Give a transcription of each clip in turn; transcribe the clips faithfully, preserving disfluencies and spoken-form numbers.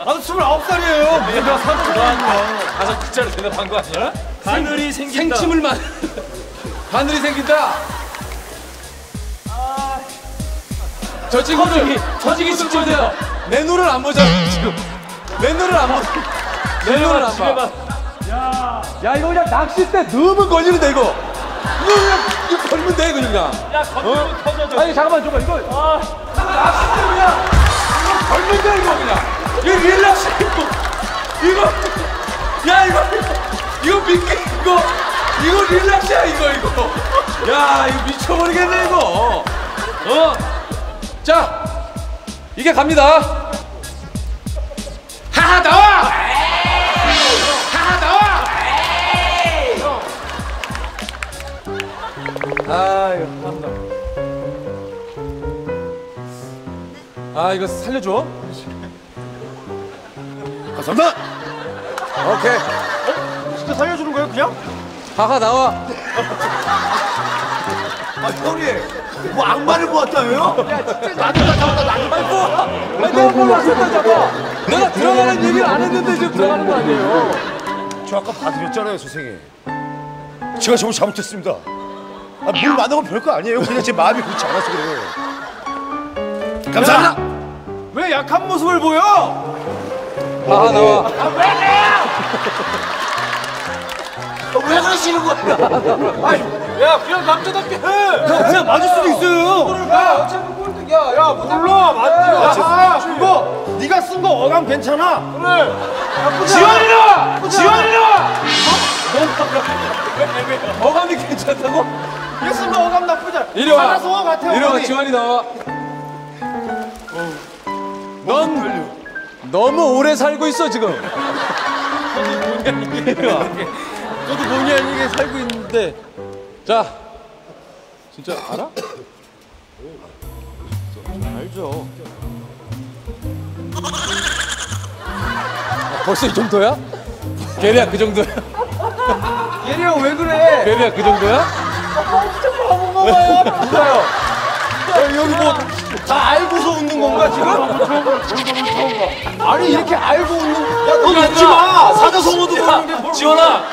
나도 스물아홉 살이에요. 내가 사도가 가서 진짜로 대답한 거 아니야? 바늘이 생긴다. 생침을 만 바늘이 생긴다. 저 친구들 서지기 직전이야. 내 눈을 안 보잖아 지금. 내 눈을 안 봐. 내 눈을 안 봐. 야, 야 이거 그냥 낚싯대 넣으면 걸리는데 이거. 이거 그냥 이거 걸면 돼 그냥. 야 건드리면 터져. 아니 잠깐만 줘봐 이거. 아 낚싯대 그냥 이거 걸면 돼 이거 그냥. 이거 릴렉스 이거. 이거 야 이거 이거 미끼 이거 이거 릴렉스야 이거 이거. 야 이거 미쳐버리겠네 이거. 어. 자 이게 갑니다. 하하 나와. 하하 나와. 아 이거 감사합니다. 아 이거 살려줘. 감사합니다. 오케이. 어? 진짜 살려주는 거예요 그냥? 하하 나와. 아 형님. 뭐 악마를 보았다며요? 야 진짜 나도 잡았다 나도. 아니 내가 뭘 왔었다잖아. 내가 들어가는 얘기를 안 했는데 지금 들어가는 거 아니에요. 저 아까 봐드렸잖아요 선생님. 제가 저걸 잘못했습니다. 아, 물 많은 건 별거 아니에요. 그냥 제 마음이 그렇지 않아서 그래요. 감사합니다. 왜 약한 모습을 보여? 하하 나와. 아, 왜 그래요? 왜 그러시는 거예요? 아니, 야, 그냥 남자답게 해. 야, 그냥 맞을 수도 있어요. 야, 어차피 꼴등이야. 야, 몰라. 맞지. 아, 이거 네가 쓴 거 어감 괜찮아? 그래. 지원이라! 지원이라! 어감이 괜찮다고? 이거 쓴 거 어감 나쁘지 않아. 이리 와. 살아서 같아. 이리 와 지환이 나와. 넌 너무 오래 살고 있어 지금. 저도 본의 아니게 살고 있는데. 자, 진짜 알아? 알죠. 아, 벌써 이 정도야? 게리야 그 정도야? 예리 형 왜 그래? 게리야 그 정도야? 엄청 바본가 봐요. 누가요? 여기 뭐 다 알고서 웃는 건가 지금? 아니 이렇게 알고 웃는. 야, 너 웃지 마. 사자성어도 모르는데 뭘. 지원아.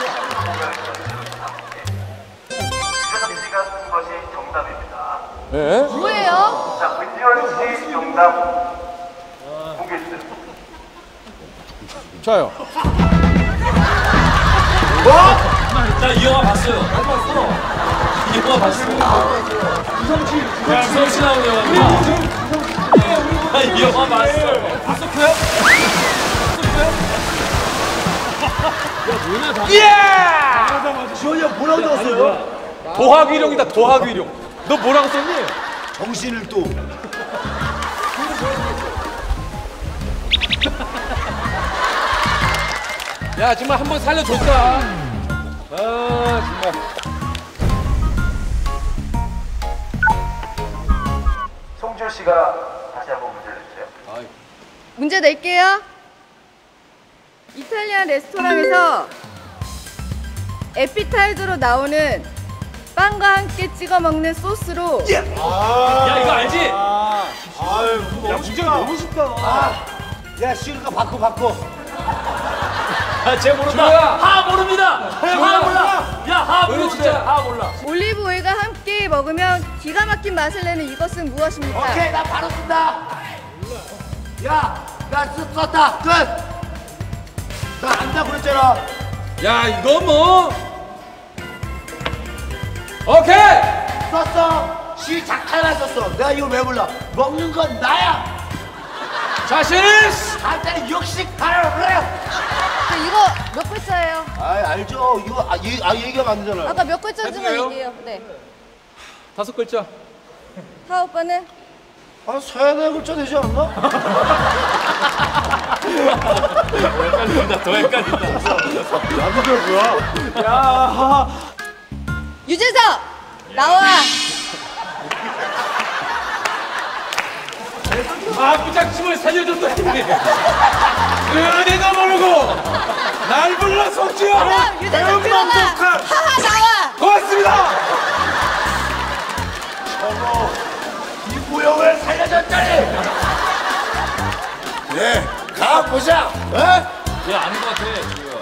씨가 쓴 것이 정답입니다. 예? 뭐예요? 자, 은지원 씨 정답 보겠습니다. 좋아요. 나 이 영화 봤어요. 안 봤어. 이 영화 봤어요. 유성치. 유성치 나오는 영화구나. 나이 영화 봤어. 봤었어요? 예! 지원이 형 뭐라고 적었어요? 도학위령이다 도학위령. 너 뭐라고 썼니? 정신을 또. 야 정말 한 번 살려줬다. 아 정말. 송지효 씨가 다시 한번 문제를 주세요. 문제 낼게요. 이탈리안 레스토랑에서 에피타이저로 나오는 빵과 함께 찍어 먹는 소스로 야 이거 알지? 아유, 야 문제가 너무 쉽다. 아, 야 쉬운 거 바꿔 바꿔. 아쟤 모른다. 지호야. 하 모릅니다. 하 몰라. 야하 너는 모르는데. 진짜. 하 몰라. 올리브 오일과 함께 먹으면 기가 막힌 맛을 내는 이것은 무엇입니까? 오케이 나 바로 쓴다. 야, 나 썼, 썼다. 끝. 나 안다고 그랬잖아. 야 이거 뭐? 오케이. 썼어. 시작하나 썼어. 내가 이걸 왜 몰라? 먹는 건 나야. 자신 있어. 간단히 역시 하라 그래. 저 이거 몇 글자예요? 아 알죠. 이거 아, 얘, 아 얘기하면 안 되잖아요. 아까 몇 글자인지만 해도 돼요? 얘기해요. 네. 다섯 글자. 하 오빠는? 아 서야 네 글자 되지 않나? 헷갈린다. 더 헷갈린다. 나도 별거야. 야. 유재석 나와. 아 부장침을 살려줬더니 은혜도 모르고 날 불러 송지효. 그럼 유재석 들어가. 하하 나와. 고맙습니다. 이 구형을 살려줬다니. 네, 가. 자 보자. 에? 얘 아닌 것 같아, 지우야.